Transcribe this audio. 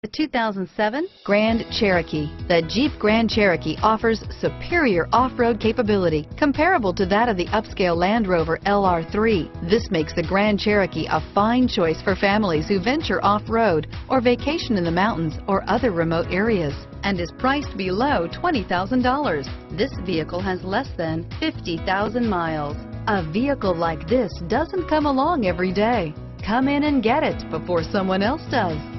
The 2007 Grand Cherokee. The Jeep Grand Cherokee offers superior off-road capability comparable to that of the upscale Land Rover LR3. This makes the Grand Cherokee a fine choice for families who venture off-road or vacation in the mountains or other remote areas, and is priced below $20,000. This vehicle has less than 50,000 miles. A vehicle like this doesn't come along every day. Come in and get it before someone else does.